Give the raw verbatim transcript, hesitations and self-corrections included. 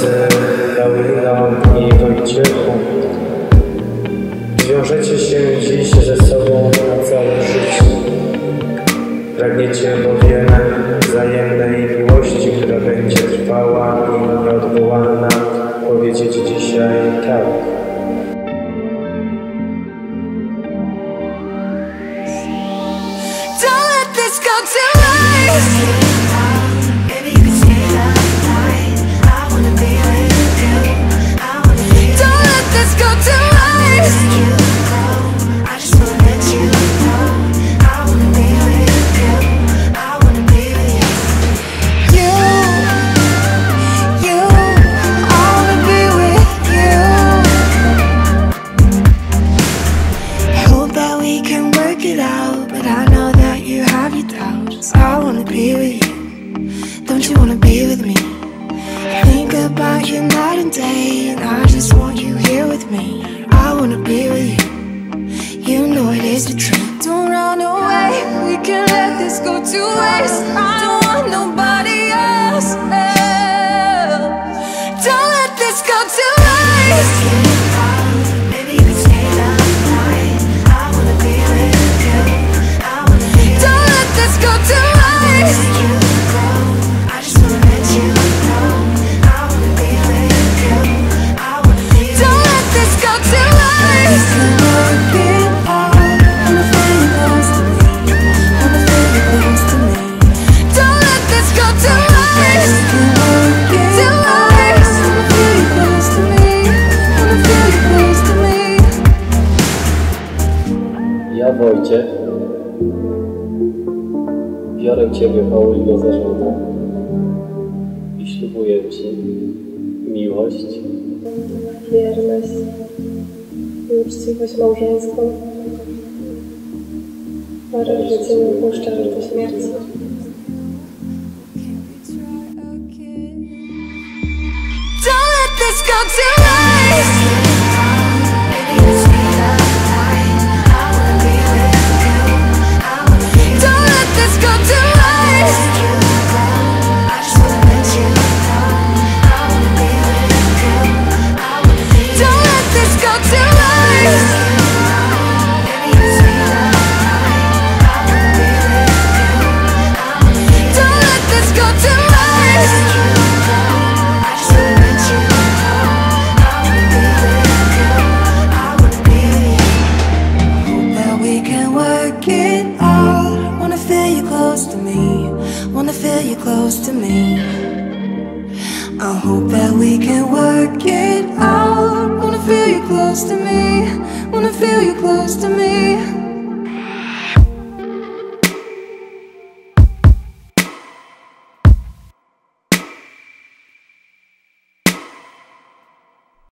serce dały nam i Wojciechu. Zwiążecie się dziś ze sobą na całe życie. Pragniecie bowiem wzajemnej miłości, która będzie trwała i nieodwołalna. Powiedzieć dzisiaj tak. Don't let this go to waste. I wanna be with you. Don't you wanna be with me? I think about you night and day, and I just want you here with me. I wanna be with you. You know it is the truth. Don't run away. We can't let this go to waste. I don't want nobody else. Don't let this go to waste. Ja, Wojciech, biorę Ciebie, Paulino, za żonę i ślubuję Ci miłość, wierność i uczciwość małżeńską oraz że Cię nie puszczę do śmierci. Don't let this go to waste. Wanna feel you close to me. I hope that we can work it out. Wanna feel you close to me. Wanna feel you close to me.